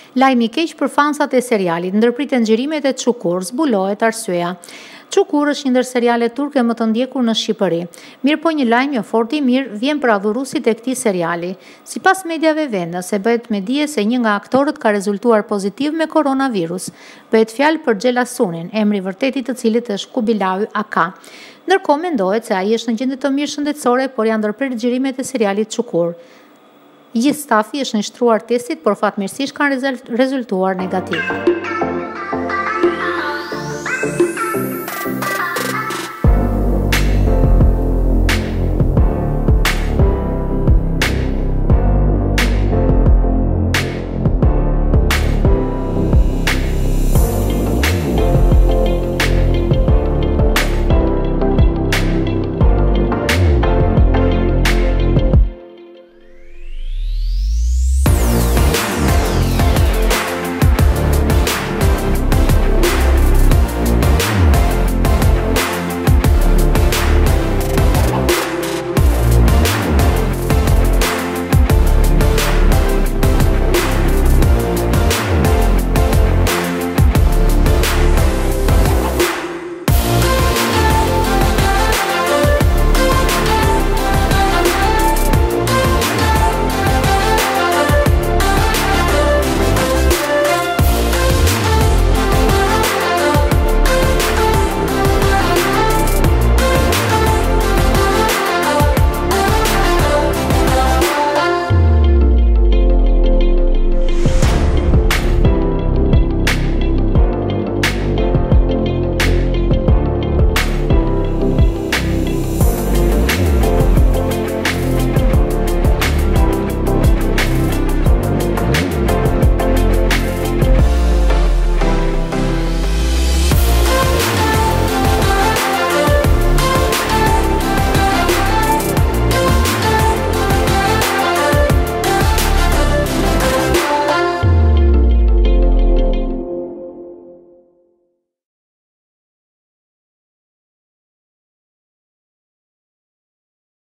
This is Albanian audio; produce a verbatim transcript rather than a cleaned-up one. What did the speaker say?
Lajmi i keq për fansat e serialit, ndërpriten xhirimet e ÇUKUR, zbulohet arsyeja. ÇUKUR është një ndër serialet turke më të ndjekur në Shqipëri. Mirëpo një lajm jo fort i mirë vjen për adhuruesit e këtij seriali. Sipas mediave, vendase bëhet me dije se një nga aktorët ka rezultuar pozitiv me koronavirus. Bëhet fjalë për Xhelasunin, emri i vërtetit të cilit është Kubilay Aka. Ndërkohë mendohet se ai është në gjendje të mirë shëndetësore, por janë ndërprer xhirimet e serialit ÇUKUR. Gjithë stafi është nënshtruar testit, por fatmirësisht kanë rezultuar negativ.